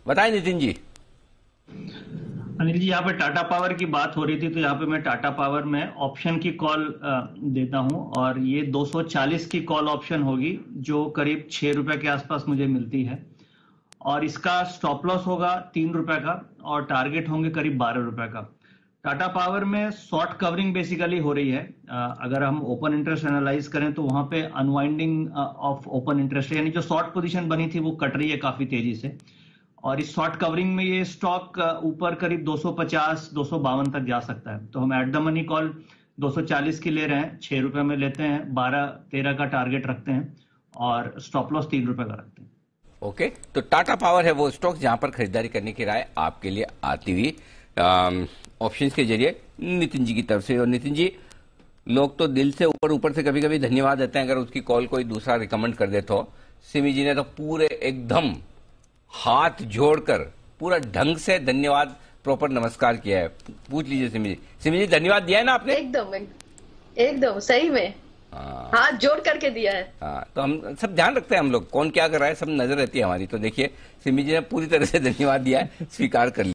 बताएं नितिन जी। अनिल जी, यहाँ पे टाटा पावर की बात हो रही थी, तो यहाँ पे मैं टाटा पावर में ऑप्शन की कॉल देता हूँ, और ये 240 की कॉल ऑप्शन होगी, जो करीब 6 रुपए के आसपास मुझे मिलती है। और इसका स्टॉप लॉस होगा 3 रुपए का, और टारगेट होंगे करीब 12 रुपए का। टाटा पावर में शॉर्ट कवरिंग बेसिकली हो रही है। अगर हम ओपन इंटरेस्ट एनालाइज करें तो वहां पे अनवाइंडिंग ऑफ ओपन इंटरेस्ट, यानी जो शॉर्ट पोजीशन बनी थी वो कट रही है काफी तेजी से। और इस शॉर्ट कवरिंग में ये स्टॉक ऊपर करीब 250 252 तक जा सकता है। तो हम एट द मनी कॉल 240 की ले रहे हैं, 6 रुपए में लेते हैं, 12-13 का टारगेट रखते हैं, और स्टॉप लॉस 3 रुपए का रखते हैं। ओके, तो टाटा पावर है वो स्टॉक जहां पर खरीदारी करने की राय आपके लिए आती हुई ऑप्शंस के जरिए नितिन जी की तरफ से। और नितिन जी, लोग तो दिल से ऊपर ऊपर से कभी कभी धन्यवाद देते हैं अगर उसकी कॉल कोई दूसरा रिकमेंड कर दे तो। सिमी जी ने तो पूरे एकदम हाथ जोड़कर पूरा ढंग से धन्यवाद, प्रॉपर नमस्कार किया है। पूछ लीजिए सिमी जी। सिमी जी, धन्यवाद दिया है ना आपने? एकदम एकदम सही में हाथ जोड़ करके दिया है। हाँ, तो हम सब ध्यान रखते हैं, हम लोग कौन क्या कर रहा है सब नजर रहती है हमारी। तो देखिए, सिमी जी ने पूरी तरह से धन्यवाद दिया है, स्वीकार कर लिया।